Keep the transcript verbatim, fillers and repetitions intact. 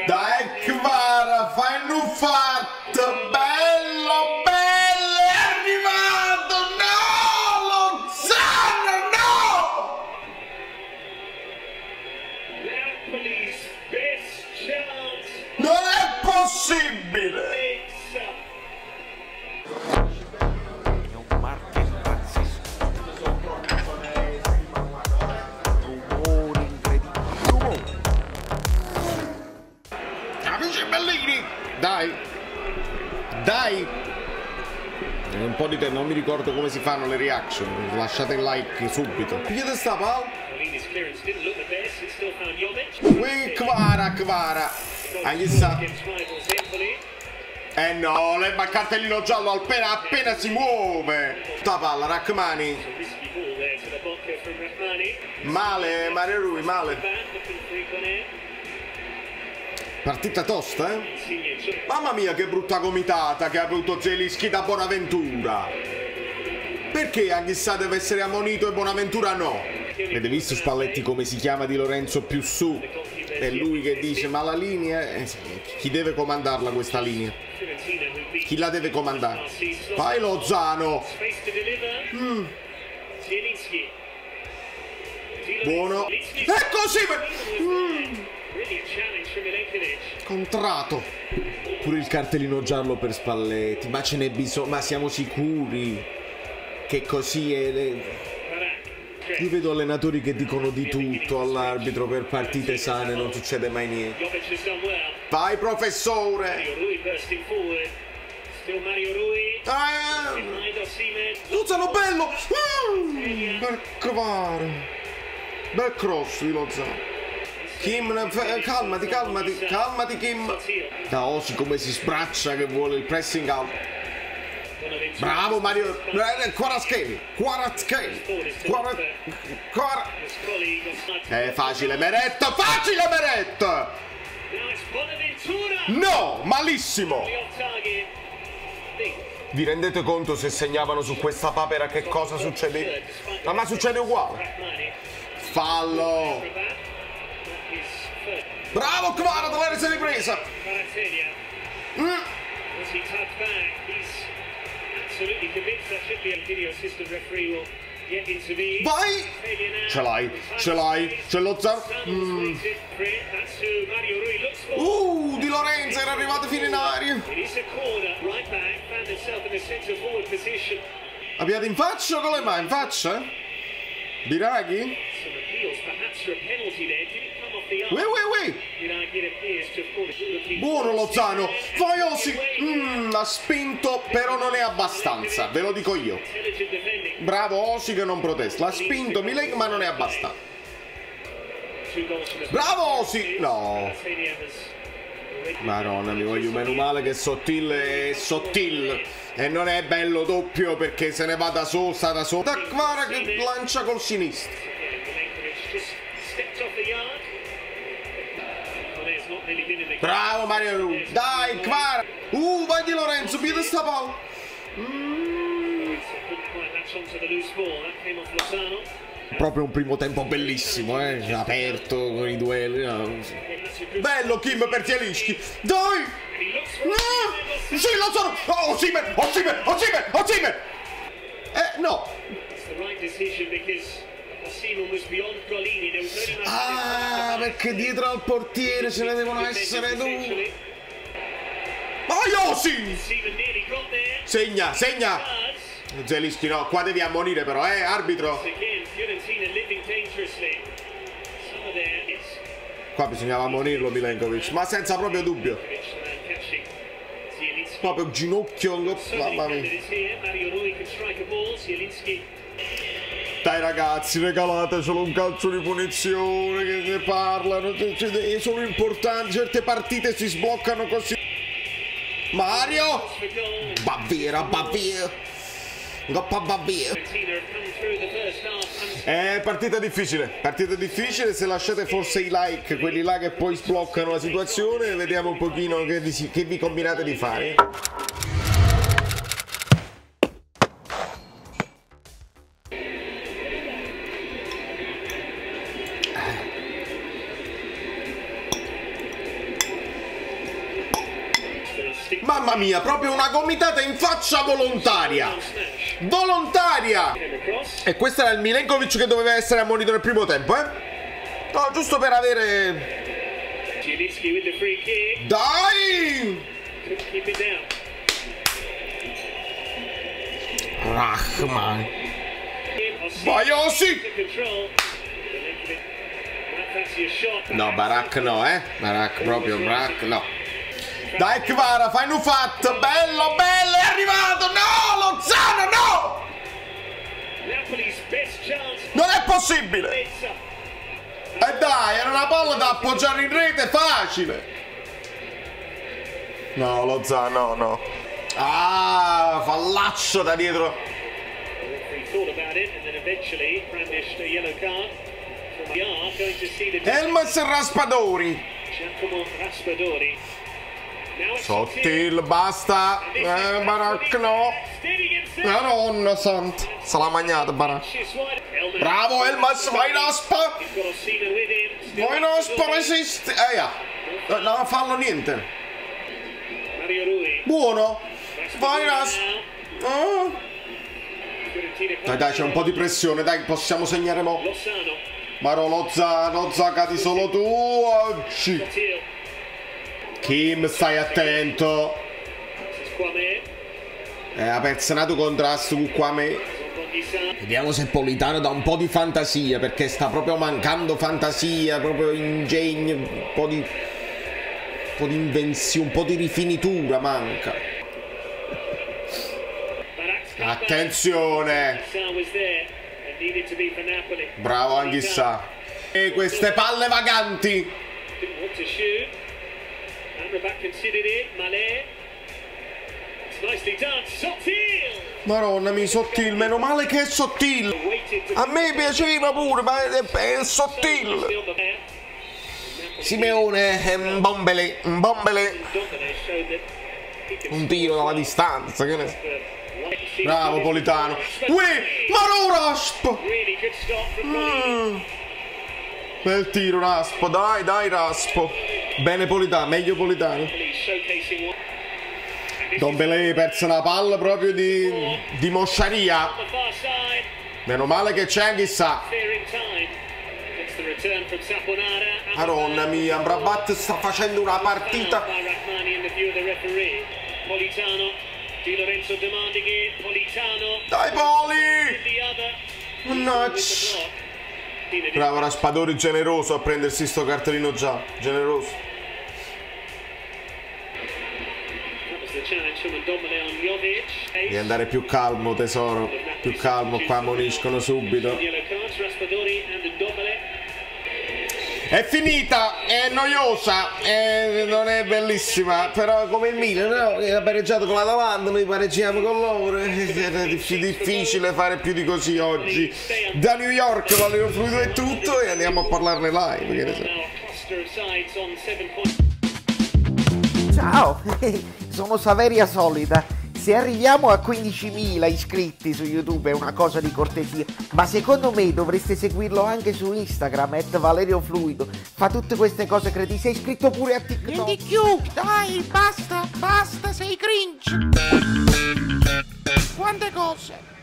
Dai Kvara, fai un fatto, bello, bello, è arrivato, no, Lozano, no! Non è possibile! Amici bellini, dai, dai, è un po' di tempo, non mi ricordo come si fanno le reaction, lasciate il like subito. Chi te sta, Paolo? Ui, Kvara, Kvara, ah, gli sta. Eh no, leva il cartellino giallo appena, appena si muove. Sta palla, Rachmani. Male, Mario Rui, male. Partita tosta, eh? Mamma mia che brutta gomitata che ha avuto Zelinski da Bonaventura. Perché Anghissà deve essere ammonito e Bonaventura no? Avete visto Spalletti come si chiama Di Lorenzo più su? È lui che dice ma la linea... Eh, chi deve comandarla questa linea? Chi la deve comandare? Vai Lozano! Mm. Buono! E così! Mm. Contrato. Pure il cartellino giallo per Spalletti. Ma ce n'è bisogno. Ma siamo sicuri che così è? Io vedo allenatori che dicono di tutto all'arbitro per partite sane, non succede mai niente. Vai professore. Ah, Lozano bello. Mm, bel cavare. Bel cross di Lozano. Kim, calmati, calmati, calmati Kim. Da Osi come si sbraccia che vuole il pressing out. Bravo Mario. Kvaratskhelia. Kvaratskhelia. È facile Meret. Facile Meret. No, malissimo. Vi rendete conto se segnavano su questa papera che cosa succede? Ma, ma succede uguale. Fallo. Bravo Kvara, dove sei ripresa? Mm. Vai! Ce l'hai, ce l'hai, c'è lo Zar. Mm. Uh, Di Lorenzo era arrivato fino in aria. Abbiate in faccia con le mani, in faccia? Biraghi? Ui, ui, ui. Buono Lozano. Vai Osi. Mm, ha spinto, però non è abbastanza. Ve lo dico io. Bravo Osi che non protesta. L'ha spinto Milik, ma non è abbastanza. Bravo Osi. No. Madonna, mi voglio meno male che Sottil è Sottil. E non è bello doppio perché se ne va da solo, sta da solo. Da Kvara che lancia col sinistro. Bravo Mario Rui. Dai Kvara. Uh, vai Di Lorenzo, piede sta palla. Mm. Proprio un primo tempo bellissimo, eh? Aperto con i duelli. No. Bello Kim per Zielinski. Dai. No. Sì, lo sono. Oh, Osimhen, Osimhen, Osimhen, Osimhen. Eh, no. Ah, perché dietro al portiere ce ne devono essere due. Vai Osi! Segna, segna! Zelinski no, qua devi ammonire però, eh, arbitro! Qua bisognava ammonirlo Milenkovic, ma senza proprio dubbio. Proprio ginocchio, mamma mia. Dai ragazzi, regalatecelo un calcio di punizione, che ne parlano, sono importanti, certe partite si sbloccano così. Mario! Baviera, Baviera! Goppa Baviera! È partita difficile, partita difficile, se lasciate forse i like, quelli là che poi sbloccano la situazione, vediamo un pochino che vi, che vi combinate di fare. Mamma mia, proprio una gomitata in faccia volontaria. Volontaria. E questo era il Milenkovic che doveva essere ammonito nel primo tempo, eh? No, giusto per avere... Dai! Rahman. Vai Osi! No, Barak no, eh? Barak proprio, Barak no. Dai Kvara, fai un fatto! Bello, bello, è arrivato! No, Lozano, no! Non è possibile! E dai, era una palla da appoggiare in rete facile! No, Lozano, no, no. Ah, fallaccio da dietro. Elmas Raspadori. Sottil, basta. Eh, Barak no. Madonna santa. Se l'ha mangiata Barak. Bravo Elmas, vai Raspa. Vai Raspa, resiste. Eh, yeah. No, non fallo niente. Buono. Vai Raspa. Oh. Dai, dai, c'è un po' di pressione. Dai, possiamo segnare mo'. Maro Lozano, zaccati solo tu oggi. Kim, stai attento. Eh, ha personato contrasto con Kwame. Vediamo se Politano dà un po' di fantasia, perché sta proprio mancando fantasia, proprio ingegno, un po' di, un po' di invenzione, un po' di rifinitura manca. Attenzione. Bravo Anghissà. E queste palle vaganti. Maronna mi Sottil, meno male che è Sottil. A me piaceva pure, ma è, è Sottil. Simeone è un bombele, un bombele. Un tiro dalla distanza, che ne... Bravo Politano. Uè, ma no Rasp. Mm. Bel tiro Raspo, dai, dai Raspo. Bene Politano, meglio Politano. Dombele persa la palla proprio di, di mosciaria. Meno male che c'è Anghissà. Madonna mia, Amrabat sta facendo una partita. Dai Poli! Mannaggia! Bravo Raspadori, generoso a prendersi sto cartellino già. Generoso. Devi andare più calmo tesoro. Più calmo, qua ammoniscono subito. È finita, è noiosa, è, non è bellissima, però come il Milan, no? Che ha pareggiato con la Lavanda, noi pareggiamo con loro, è difficile fare più di così oggi. Da New York, Valerio Fluido è tutto e andiamo a parlarne live. Che ne so. Ciao, sono Saveria Solida. Se arriviamo a quindicimila iscritti su YouTube è una cosa di cortesia, ma secondo me dovreste seguirlo anche su Instagram, at Valerio Fluido. Fa tutte queste cose credibili. Sei iscritto pure a TikTok. Niente più, dai, basta, basta, sei cringe. Quante cose.